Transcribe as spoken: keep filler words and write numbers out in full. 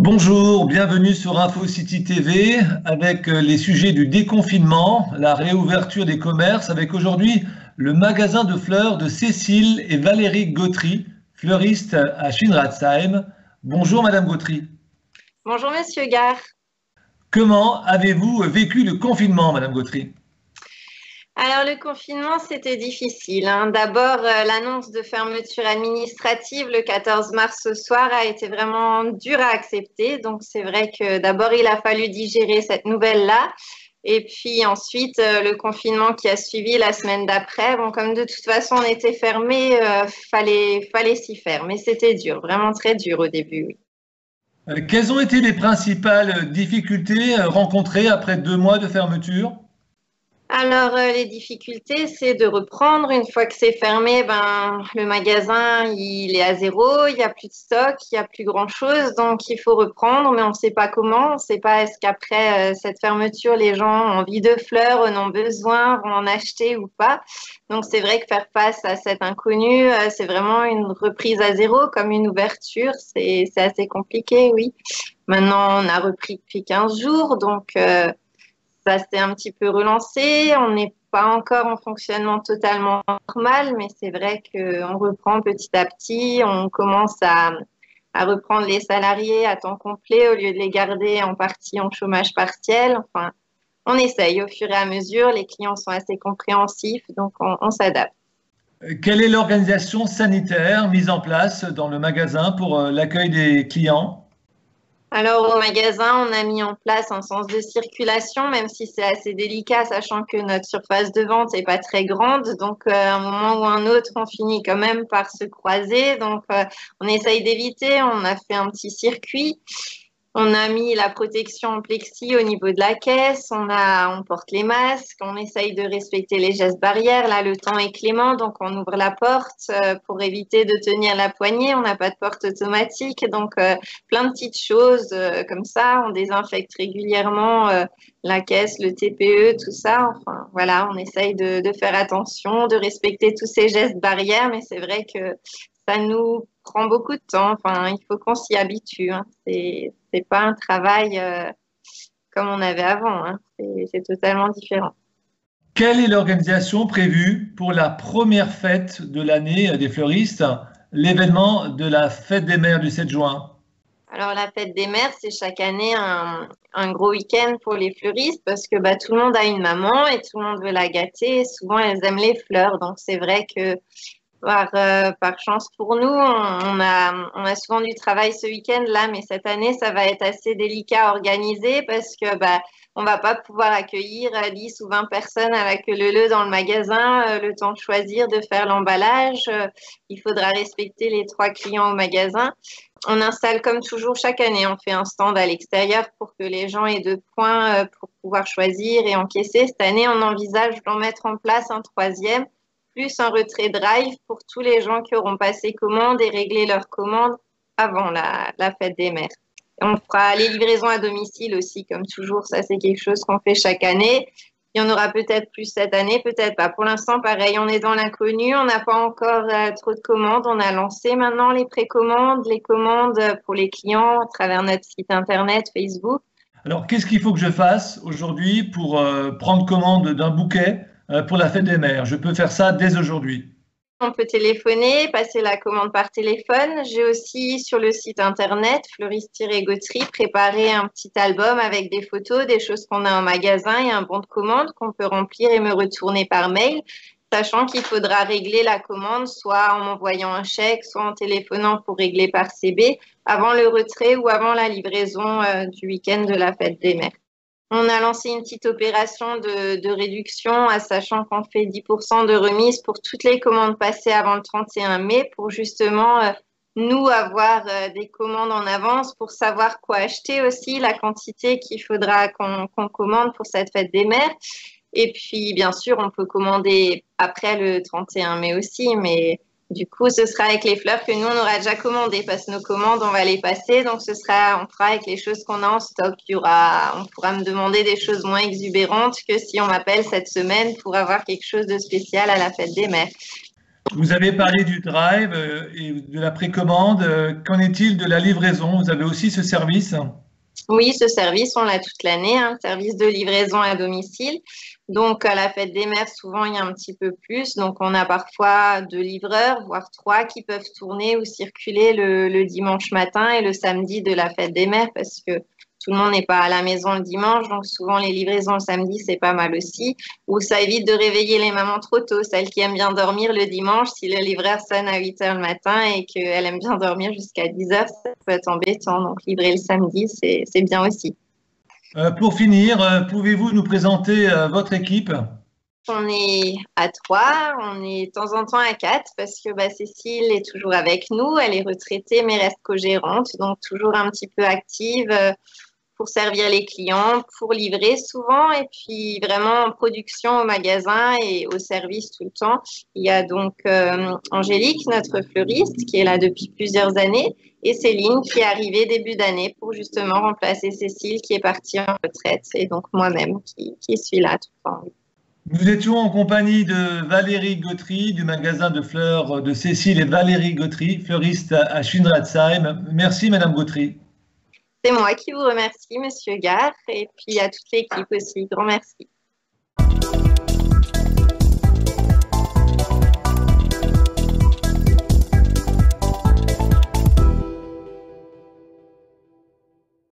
Bonjour, bienvenue sur InfoCity T V avec les sujets du déconfinement, la réouverture des commerces avec aujourd'hui le magasin de fleurs de Cécile et Valérie Gautry, fleuristes à Schönratzheim. Bonjour Madame Gautry. Bonjour Monsieur Gare. Comment avez-vous vécu le confinement Madame Gautry? Alors le confinement, c'était difficile, hein. D'abord, euh, l'annonce de fermeture administrative le quatorze mars au soir a été vraiment dure à accepter. Donc c'est vrai que d'abord, il a fallu digérer cette nouvelle-là. Et puis ensuite, euh, le confinement qui a suivi la semaine d'après. Bon, comme de toute façon, on était fermé, euh, fallait, fallait s'y faire. Mais c'était dur, vraiment très dur au début, oui. Euh, Quelles ont été les principales difficultés euh, rencontrées après deux mois de fermeture? Alors, euh, les difficultés, c'est de reprendre. Une fois que c'est fermé, ben, le magasin, il est à zéro, il n'y a plus de stock, il n'y a plus grand-chose. Donc, il faut reprendre, mais on ne sait pas comment. On ne sait pas est-ce qu'après euh, cette fermeture, les gens ont envie de fleurs, en ont besoin, vont en acheter ou pas. Donc, c'est vrai que faire face à cet inconnu, euh, c'est vraiment une reprise à zéro, comme une ouverture. C'est, c'est assez compliqué, oui. Maintenant, on a repris depuis quinze jours, donc... Euh, ça s'est un petit peu relancé. On n'est pas encore en fonctionnement totalement normal, mais c'est vrai qu'on reprend petit à petit. On commence à, à reprendre les salariés à temps complet au lieu de les garder en partie en chômage partiel. Enfin, on essaye au fur et à mesure. Les clients sont assez compréhensifs, donc on, on s'adapte. Euh, Quelle est l'organisation sanitaire mise en place dans le magasin pour euh, l'accueil des clients? Alors, au magasin, on a mis en place un sens de circulation, même si c'est assez délicat, sachant que notre surface de vente n'est pas très grande. Donc, euh, à un moment ou un autre, on finit quand même par se croiser. Donc, euh, on essaye d'éviter. On a fait un petit circuit. On a mis la protection en plexi au niveau de la caisse, on a, on porte les masques, on essaye de respecter les gestes barrières. Là, le temps est clément, donc on ouvre la porte euh, pour éviter de tenir la poignée. On n'a pas de porte automatique, donc euh, plein de petites choses euh, comme ça. On désinfecte régulièrement euh, la caisse, le T P E, tout ça. Enfin, voilà, on essaye de, de faire attention, de respecter tous ces gestes barrières, mais c'est vrai que ça nous prend beaucoup de temps. Enfin, il faut qu'on s'y habitue, hein. C'est, c'est pas un travail euh, comme on avait avant, hein. C'est, c'est totalement différent. Quelle est l'organisation prévue pour la première fête de l'année des fleuristes, l'événement de la fête des mères du sept juin? Alors, la fête des mères, c'est chaque année un, un gros week-end pour les fleuristes parce que bah, tout le monde a une maman et tout le monde veut la gâter. Et souvent, elles aiment les fleurs. Donc, c'est vrai que Par, euh, par chance pour nous, on a, on a souvent du travail ce week-end là, mais cette année, ça va être assez délicat à organiser parce que bah, on va pas pouvoir accueillir dix ou vingt personnes à la queue leu-leu dans le magasin, euh, le temps de choisir, de faire l'emballage. Euh, il faudra respecter les trois clients au magasin. On installe comme toujours chaque année, on fait un stand à l'extérieur pour que les gens aient deux points euh, pour pouvoir choisir et encaisser. Cette année, on envisage d'en mettre en place un troisième plus un retrait drive pour tous les gens qui auront passé commande et réglé leur commande avant la, la fête des mères. On fera les livraisons à domicile aussi, comme toujours. Ça, c'est quelque chose qu'on fait chaque année. Il y en aura peut-être plus cette année, peut-être pas. Pour l'instant, pareil, on est dans l'inconnu. On n'a pas encore euh, trop de commandes. On a lancé maintenant les précommandes, les commandes pour les clients à travers notre site internet, Facebook. Alors, qu'est-ce qu'il faut que je fasse aujourd'hui pour euh, prendre commande d'un bouquet euh, pour la fête des mères? Je peux faire ça dès aujourd'hui. On peut téléphoner, passer la commande par téléphone. J'ai aussi sur le site internet fleuriste-gautry préparé un petit album avec des photos, des choses qu'on a en magasin et un bon de commande qu'on peut remplir et me retourner par mail, sachant qu'il faudra régler la commande soit en m'envoyant un chèque, soit en téléphonant pour régler par C B avant le retrait ou avant la livraison euh, du week-end de la fête des mères. On a lancé une petite opération de, de réduction, à sachant qu'on fait dix pour cent de remise pour toutes les commandes passées avant le trente et un mai pour justement, euh, nous, avoir euh, des commandes en avance pour savoir quoi acheter aussi, la quantité qu'il faudra qu'on qu'on commande pour cette fête des mères. Et puis, bien sûr, on peut commander après le trente et un mai aussi, mais du coup, ce sera avec les fleurs que nous, on aura déjà commandées parce que nos commandes, on va les passer. Donc, ce sera, on fera avec les choses qu'on a en stock. Il y aura, on pourra me demander des choses moins exubérantes que si on m'appelle cette semaine pour avoir quelque chose de spécial à la fête des mères. Vous avez parlé du drive euh, et de la précommande. Euh, Qu'en est-il de la livraison? Vous avez aussi ce service? Oui, ce service, on l'a toute l'année, un service de livraison à domicile. Donc, à la fête des mères, souvent, il y a un petit peu plus. Donc, on a parfois deux livreurs, voire trois, qui peuvent tourner ou circuler le, le dimanche matin et le samedi de la fête des mères parce que tout le monde n'est pas à la maison le dimanche. Donc, souvent, les livraisons le samedi, c'est pas mal aussi. Ou ça évite de réveiller les mamans trop tôt, celles qui aiment bien dormir le dimanche. Si le livreur sonne à huit heures le matin et qu'elle aime bien dormir jusqu'à dix heures, ça peut être embêtant. Donc, livrer le samedi, c'est, c'est bien aussi. Euh, pour finir, euh, pouvez-vous nous présenter euh, votre équipe? On est à trois, on est de temps en temps à quatre parce que bah, Cécile est toujours avec nous, elle est retraitée mais reste co-gérante, donc toujours un petit peu active euh, pour servir les clients, pour livrer souvent et puis vraiment en production au magasin et au service tout le temps. Il y a donc euh, Angélique, notre fleuriste, qui est là depuis plusieurs années et Céline qui est arrivée début d'année pour justement remplacer Cécile qui est partie en retraite et donc moi-même qui, qui suis là tout le temps. Nous étions en compagnie de Valérie Gautry du magasin de fleurs de Cécile et Valérie Gautry, fleuriste à Schwindratzheim. Merci Madame Gautry. C'est moi qui vous remercie, Monsieur Gare, et puis à toute l'équipe aussi. Grand merci.